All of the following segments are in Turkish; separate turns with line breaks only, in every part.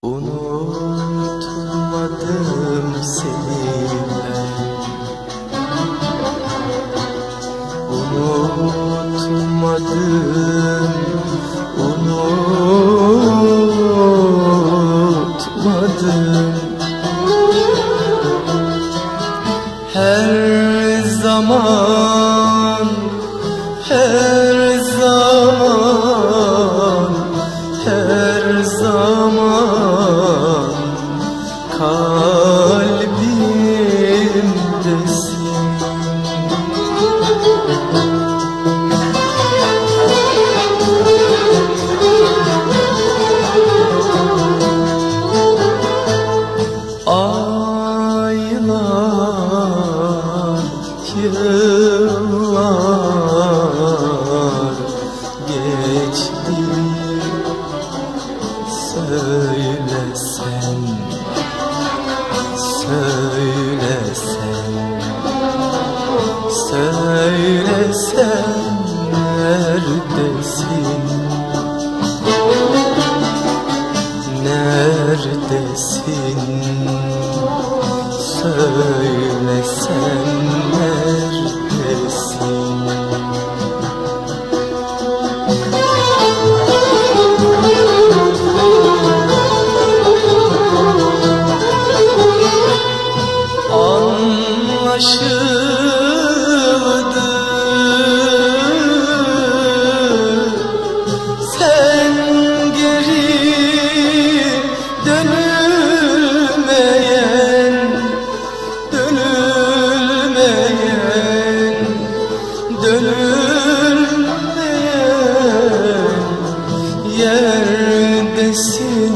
Unutmadım seni ben, unutmadım, unutmadım. Her zaman, her zaman, her zaman kalbimdesin. Aylar, yıllar geçti. Söylesen, söylesen, söylesen neredesin? Neredesin? Söylesen neredesin? Anlaşıldı, sen geri dönülmeyen, dönülmeyen, dönülmeyen yerdesin.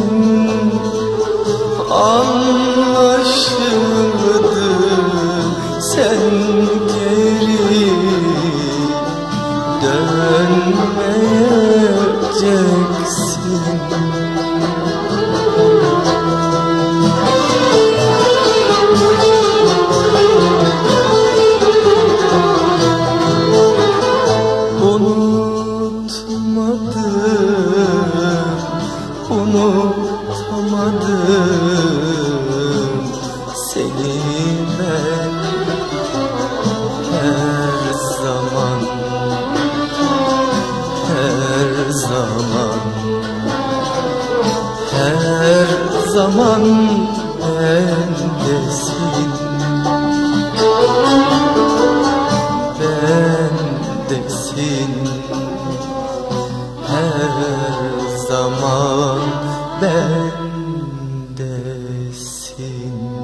Anlaşıldı, sen geri dönmeyeceksin. Unutmadım, unutamadım seni ben. Her zaman, her zaman, her zaman bendesin, bendesin. Her zaman bendesin.